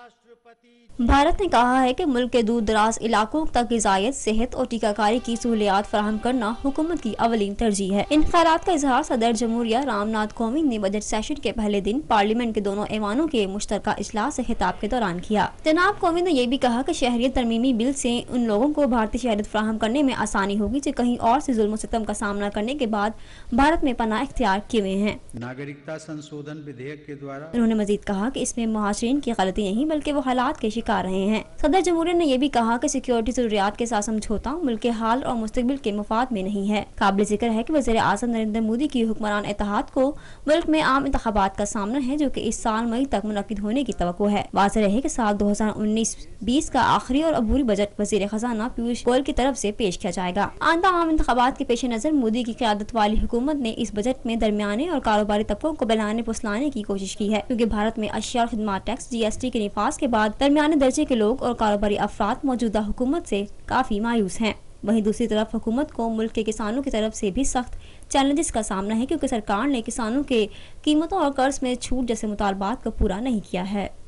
भारत ने कहा है कि मुल्क के दूर दराज इलाकों तक ग़िज़ायत, सेहत और टीकाकारी की सहूलियात फराहम करना हुकूमत की अवलीन तरजीह है। इन ख़यालात का इजहार सदर जमहूरिया रामनाथ कोविंद ने बजट सेशन के पहले दिन पार्लियामेंट के दोनों ऐवानों के मुश्तरका इजलास से खिताब के दौरान किया। जनाब कोविंद ने यह भी कहा कि शहरियत तरमीमी बिल से उन लोगों को भारतीय शहरियत फराहम करने में आसानी होगी जो कहीं और से जुल्म सितम का सामना करने के बाद भारत में पनाह इख्तियार किए हुए हैं। नागरिकता संशोधन विधेयक के द्वारा उन्होंने मजीद कहा कि इसमें मुहाजिरीन की गलती नहीं बल्कि वो हालात के शिकार रहे हैं। सदर जमहूरिया ने यह भी कहा कि सिक्योरिटी जरूरियात के साथ समझौता मुल्क के हाल और मुस्तकबिल के मफाद में नहीं है। काबिल जिक्र है कि वज़ीर आज़म नरेंद्र मोदी की हुक्मरान इत्तेहाद को मुल्क में आम इंतखाबात का सामना है जो कि इस साल मई तक मुनक्किद होने की तवक्को है। वाज़ेह है कि साल 2019-20 का आखिरी और अबूरी बजट वज़ीर खजाना पीयूष गोयल की तरफ से पेश किया जाएगा। आइंदा आम इंतखाबात के पेश नज़र मोदी की क़यादत वाली हुकूमत ने इस बजट में दरमियाने और कारोबारी तबकों को बहलाने फुसलाने की कोशिश की है, क्योंकि भारत में अशिया और खिदमत टैक्स GST के निफाज के बाद दरमियाने दर्जे के लोग और कारोबारी अफराद मौजूदा हुकूमत से काफी मायूस हैं। वहीं दूसरी तरफ हुकूमत को मुल्क के किसानों की तरफ से भी सख्त चैलेंजेस का सामना है, क्योंकि सरकार ने किसानों के कीमतों और कर्ज में छूट जैसे मुतालबात को पूरा नहीं किया है।